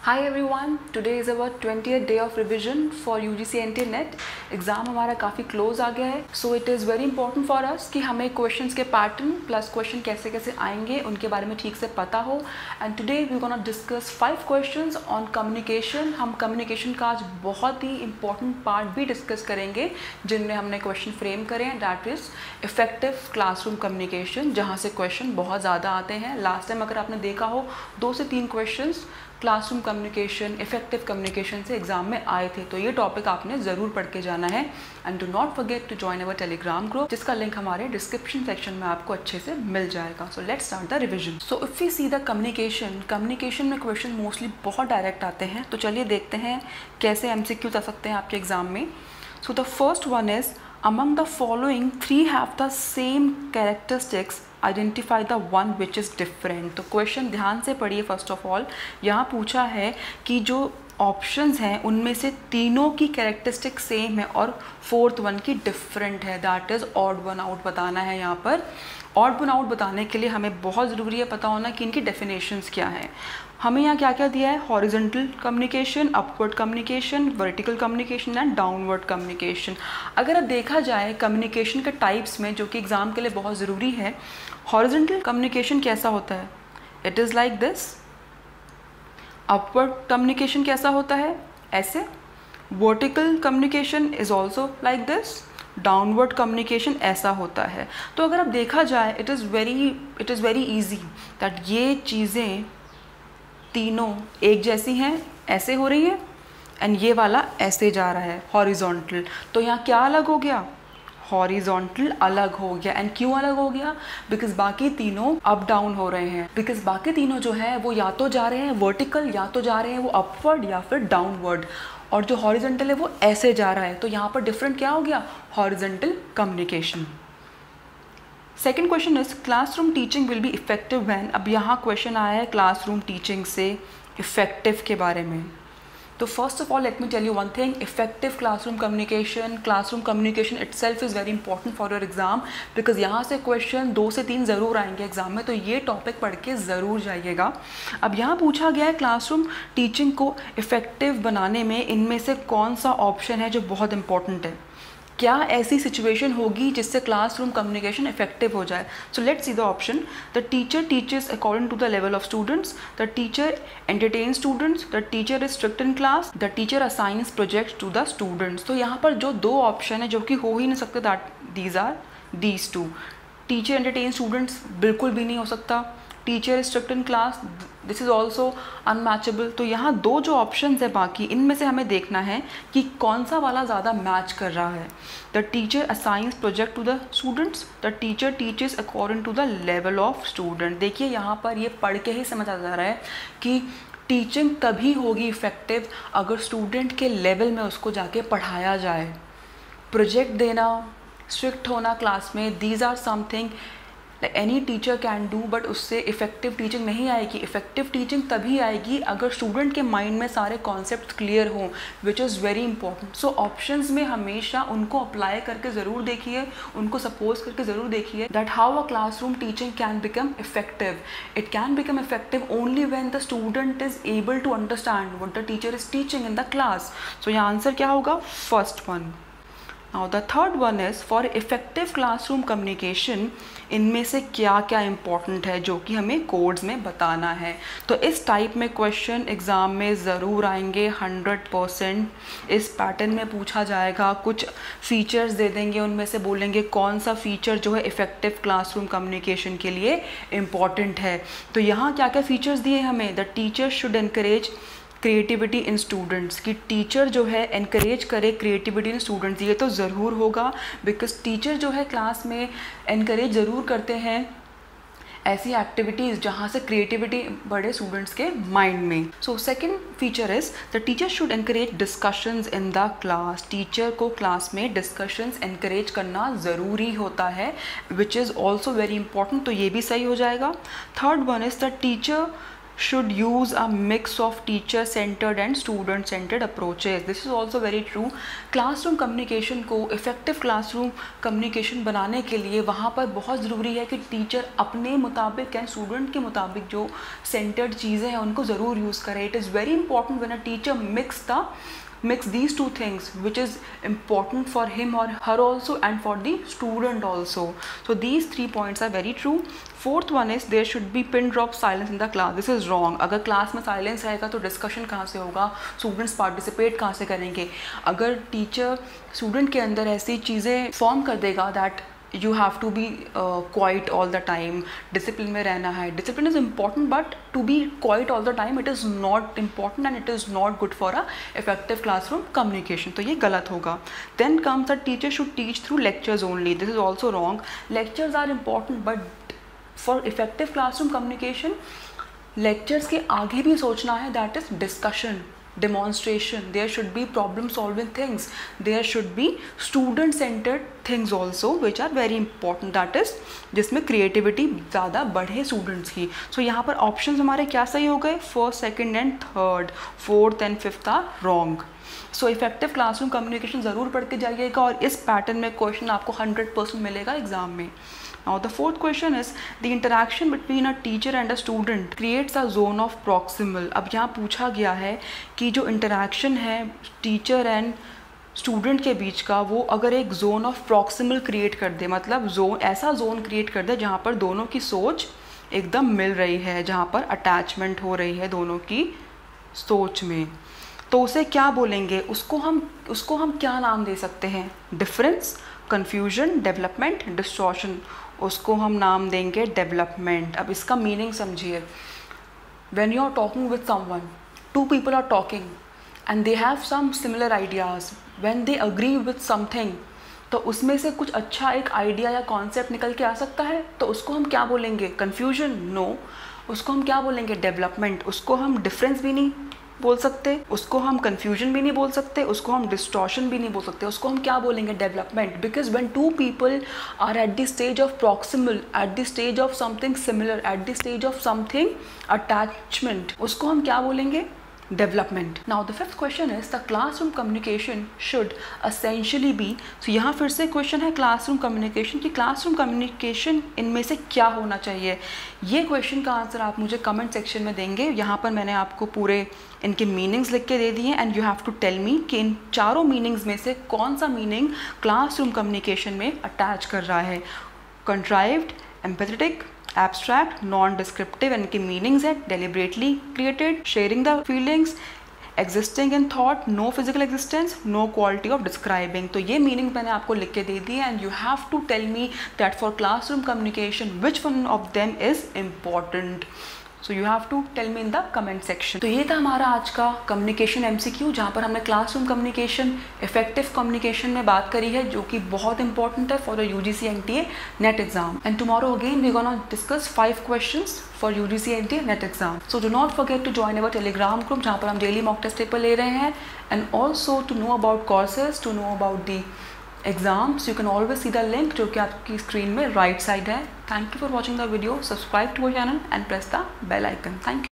Hi everyone, today is our 20th day of revision for UGC NT NET. Exam हमारा काफ़ी close आ गया है, so it is very important for us कि हमें questions के पैटर्न प्लस क्वेश्चन कैसे कैसे आएंगे उनके बारे में ठीक से पता हो. And today we gonna discuss 5 questions on communication. हम कम्युनिकेशन का आज बहुत ही इंपॉर्टेंट पार्ट भी डिस्कस करेंगे जिनमें हमने क्वेश्चन फ्रेम करे हैं, that is effective classroom communication, जहाँ से क्वेश्चन बहुत ज़्यादा आते हैं. लास्ट टाइम अगर आपने देखा हो 2 से 3 question classroom communication, effective communication से एग्जाम में आए थे, तो ये टॉपिक आपने ज़रूर पढ़ के जाना है. And do not forget to join our Telegram group, जिसका लिंक हमारे डिस्क्रिप्शन सेक्शन में आपको अच्छे से मिल जाएगा. So let's start the revision. So if we see the communication में क्वेश्चन मोस्टली बहुत डायरेक्ट आते हैं, तो चलिए देखते हैं कैसे MCQs आ सकते हैं आपके एग्जाम में. So the first one is among the following 3 have the same characteristics, identify the one which is different. तो क्वेश्चन ध्यान से पढ़िए. फर्स्ट ऑफ ऑल यहाँ पूछा है कि जो ऑप्शंस हैं उनमें से तीनों की कैरेक्टरिस्टिक सेम है और फोर्थ वन की डिफरेंट है, that is odd one out बताना है. यहाँ पर ऑड वन आउट बताने के लिए हमें बहुत ज़रूरी है पता होना कि इनकी डेफिनेशंस क्या हैं. हमें यहाँ क्या क्या दिया है? Horizontal communication, upward communication, vertical communication and downward communication. अगर अब देखा जाए कम्युनिकेशन के टाइप्स में, जो कि एग्ज़ाम के लिए बहुत ज़रूरी है, हॉरिजॉन्टल कम्युनिकेशन कैसा होता है? It is like this. Upward communication कैसा होता है? ऐसे. Vertical communication is also like this. Downward communication ऐसा होता है. तो अगर अब देखा जाए it is very easy that ये चीज़ें तीनों एक जैसी हैं, ऐसे हो रही है, एंड ये वाला ऐसे जा रहा है हॉरिजॉन्टल. तो यहाँ क्या अलग हो गया? हॉरिजॉन्टल अलग हो गया. एंड क्यों अलग हो गया? बिकॉज बाकी तीनों अप डाउन हो रहे हैं. बिकॉज बाकी तीनों जो है वो या तो जा रहे हैं वर्टिकल, या तो जा रहे हैं वो अपवर्ड या फिर डाउनवर्ड, और जो हॉरिजॉन्टल है वो ऐसे जा रहा है. तो यहाँ पर डिफरेंट क्या हो गया? Horizontal communication. Second question is classroom teaching will be effective when. अब यहाँ क्वेश्चन आया है क्लासरूम टीचिंग से इफेक्टिव के बारे में. तो first of all let me tell you one thing, effective classroom communication itself is very important for your exam, because यहाँ से क्वेश्चन 2 से 3 ज़रूर आएंगे एग्जाम में, तो ये टॉपिक पढ़ के ज़रूर जाइएगा. अब यहाँ पूछा गया है क्लासरूम टीचिंग को इफेक्टिव बनाने में इनमें से कौन सा ऑप्शन है जो बहुत इंपॉर्टेंट है. क्या ऐसी सिचुएशन होगी जिससे क्लासरूम कम्युनिकेशन इफेक्टिव हो जाए? So let's see the option. The teacher teachers according to the level of students, the teacher entertain students, the teacher is strict in class, the teacher assigns projects to the students. तो यहाँ पर जो 2 option है जो कि हो ही नहीं सकते, that these are these 2. Teacher entertain students बिल्कुल भी नहीं हो सकता. Teacher is strict in class, this is also unmatchable. तो यहाँ 2 जो ऑप्शंस है बाकी, इनमें से हमें देखना है कि कौन सा वाला ज़्यादा मैच कर रहा है. The teacher assigns project to the students, the teacher teachers according to the level of student. देखिए यहाँ पर ये पढ़ के ही समझ आ जा रहा है कि टीचिंग तभी होगी इफेक्टिव अगर स्टूडेंट के लेवल में उसको जाके पढ़ाया जाए. प्रोजेक्ट देना, स्ट्रिक्ट होना क्लास में, these are something any teacher can do, but उससे इफेक्टिव टीचिंग नहीं आएगी. इफेक्टिव टीचिंग तभी आएगी अगर स्टूडेंट के माइंड में सारे कॉन्सेप्ट क्लियर हों, which is very important. So options में हमेशा उनको अप्लाई करके ज़रूर देखिए, उनको सपोज करके ज़रूर देखिए that how a classroom teaching can become effective. It can become effective only when the student is able to understand what the teacher is teaching in the class. So यहाँ answer क्या होगा? First one. Now the third one is for effective classroom communication. इनमें से क्या क्या important है जो कि हमें कोड्स में बताना है. तो इस टाइप में क्वेश्चन एग्ज़ाम में ज़रूर आएंगे 100%. इस पैटर्न में पूछा जाएगा, कुछ फीचर्स दे देंगे, उनमें से बोलेंगे कौन सा फीचर जो है इफ़ेक्टिव क्लासरूम कम्युनिकेशन के लिए इम्पॉर्टेंट है. तो यहाँ क्या क्या फीचर्स दिए हमें? The teacher should encourage creativity in students, कि टीचर जो है एनकरेज करे क्रिएटिविटी इन स्टूडेंट्स. ये तो ज़रूर होगा बिकॉज टीचर जो है क्लास में एनकरेज ज़रूर करते हैं ऐसी एक्टिविटीज़ जहाँ से क्रिएटिविटी बढ़े स्टूडेंट्स के माइंड में. So second feature is the teacher should encourage discussions in the class. Teacher को क्लास में डिस्कशंस एनकरेज करना ज़रूरी होता है, which is also very important. तो ये भी सही हो जाएगा. Third one is the teacher should use a mix of teacher centered and student centered approaches. This is also very true. Classroom communication को इफ़ेक्टिव क्लासरूम कम्युनिकेशन बनाने के लिए वहाँ पर बहुत ज़रूरी है कि टीचर अपने मुताबिक एंड स्टूडेंट के मुताबिक जो सेंटर्ड चीज़ें हैं उनको ज़रूर यूज़ करे. It is very important when a teacher mix these two things, which is important for him or her also and for the student also. So these 3 points are very true. Fourth one is there should be pin drop silence in the class. This is wrong. अगर class में silence रहेगा तो discussion कहाँ से होगा, students participate कहाँ से करेंगे. अगर टीचर स्टूडेंट के अंदर ऐसी चीज़ें फॉर्म कर देगा that you have to be quiet all the time, discipline में रहना है. Discipline is important, but to be quiet all the time it is not important and it is not good for a effective classroom communication. तो ये गलत होगा. Then comes that teacher should teach through lectures only. This is also wrong. Lectures are important, but for effective classroom communication lectures के आगे भी सोचना है. That is discussion, demonstration, there should be problem solving things, there should be student centered things also which are very important, that is जिसमें creativity ज़्यादा बढ़े students की. So यहाँ पर options हमारे क्या सही हो गए, first, second and third, fourth and fifth are wrong. So effective classroom communication ज़रूर पढ़ के जाइएगा और इस पैटर्न में क्वेश्चन आपको 100% मिलेगा एग्जाम में. Now the fourth question is the interaction between a teacher and a student creates a zone of proximal. अब यहाँ पूछा गया है कि जो इंटरेक्शन है टीचर एंड स्टूडेंट के बीच का वो अगर एक जोन ऑफ प्रॉक्सिमल क्रिएट कर दे, मतलब जोन ऐसा जोन क्रिएट कर दे जहाँ पर दोनों की सोच एकदम मिल रही है, जहाँ पर अटैचमेंट हो रही है दोनों की सोच में, तो उसे क्या बोलेंगे, उसको हम क्या नाम दे सकते हैं, डिफरेंस, कन्फ्यूजन, डेवलपमेंट, डिस्टॉर्शन. उसको हम नाम देंगे डेवलपमेंट. अब इसका मीनिंग समझिए. When you are talking with someone, two people are talking and they have some similar ideas, when they agree with something, तो उसमें से कुछ अच्छा एक आइडिया या कॉन्सेप्ट निकल के आ सकता है, तो उसको हम क्या बोलेंगे, कन्फ्यूजन? नो. उसको हम क्या बोलेंगे, डेवलपमेंट. उसको हम डिफरेंस भी नहीं बोल सकते, उसको हम कन्फ्यूजन भी नहीं बोल सकते, उसको हम डिस्टॉर्शन भी नहीं बोल सकते, उसको हम क्या बोलेंगे, development. Because when two people are at the stage of proximal, at the stage of something similar, at the stage of something attachment, उसको हम क्या बोलेंगे, development. Now the fifth question is the classroom communication should essentially be. So यहाँ फिर से question है classroom communication कि classroom communication इनमें से क्या होना चाहिए. ये क्वेश्चन का आंसर आप मुझे कमेंट सेक्शन में देंगे. यहाँ पर मैंने आपको पूरे इनके मीनिंग्स लिख के दे दिए and you have to tell me कि इन चारों मीनिंग्स में से कौन सा मीनिंग क्लासरूम कम्युनिकेशन में अटैच कर रहा है. कंट्राइव्ड, एम्पैथेटिक, abstract, non-descriptive, इनके meanings है deliberately created, sharing the feelings, existing in thought, no physical existence, no quality of describing. तो ये meaning मैंने आपको लिख के दे दी है and you have to tell me that for classroom communication which one of them is important. So you have to tell me in the comment section. तो ये था हमारा आज का कम्युनिकेशन MCQ, जहाँ पर हमने क्लासरूम कम्युनिकेशन, इफेक्टिव कम्युनिकेशन में बात करी है, जो कि बहुत इंपॉर्टेंट है for the UGC NTA NET exam. And tomorrow again we gonna discuss 5 questions for UGC NTA NET exam. So do not forget to join our Telegram group, जहाँ पर हम डेली मॉक टेस्ट पेपर ले रहे हैं. And also to know about courses, to know about the exams, you can always see the link जो कि आपकी screen में राइट साइड है. Thank you for watching the video. Subscribe to our channel and press the bell icon. Thank you.